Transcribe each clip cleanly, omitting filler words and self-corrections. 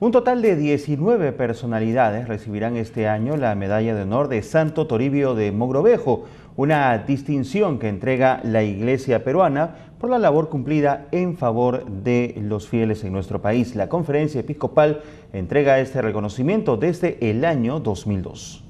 Un total de 19 personalidades recibirán este año la Medalla de Honor de Santo Toribio de Mogrovejo, una distinción que entrega la Iglesia peruana por la labor cumplida en favor de los fieles en nuestro país. La Conferencia Episcopal entrega este reconocimiento desde el año 2002.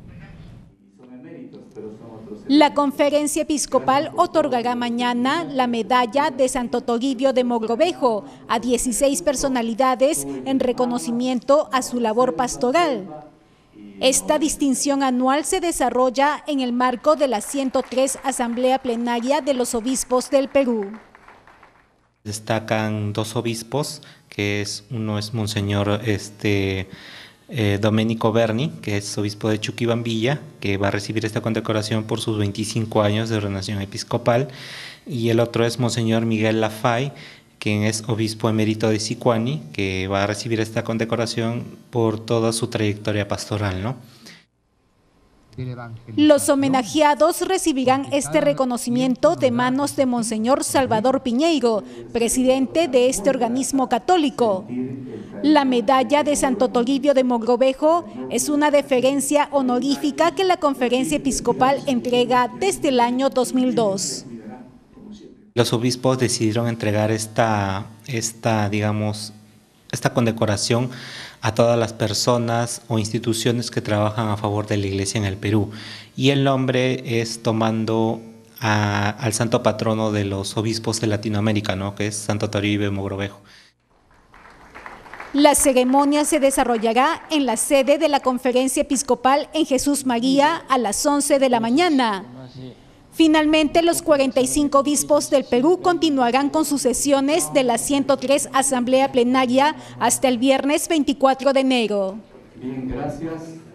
La Conferencia Episcopal otorgará mañana la Medalla de Santo Toribio de Mogrovejo a 16 personalidades en reconocimiento a su labor pastoral. Esta distinción anual se desarrolla en el marco de la 103 Asamblea Plenaria de los Obispos del Perú. Destacan dos obispos, uno es Monseñor Domenico Berni, que es obispo de Chuquibambilla, que va a recibir esta condecoración por sus 25 años de ordenación episcopal, y el otro es Monseñor Miguel Lafay, quien es obispo emérito de Sicuani, que va a recibir esta condecoración por toda su trayectoria pastoral, ¿no? Los homenajeados recibirán este reconocimiento de manos de Monseñor Salvador Piñeiro, presidente de este organismo católico. La Medalla de Santo Toribio de Mogrovejo es una deferencia honorífica que la Conferencia Episcopal entrega desde el año 2002. Los obispos decidieron entregar esta condecoración a todas las personas o instituciones que trabajan a favor de la Iglesia en el Perú. Y el nombre es tomando al santo patrono de los obispos de Latinoamérica, ¿no?, que es Santo Toribio de Mogrovejo. La ceremonia se desarrollará en la sede de la Conferencia Episcopal en Jesús María a las 11 de la mañana. Finalmente, los 45 obispos del Perú continuarán con sus sesiones de la 103 Asamblea Plenaria hasta el viernes 24 de enero. Bien, gracias.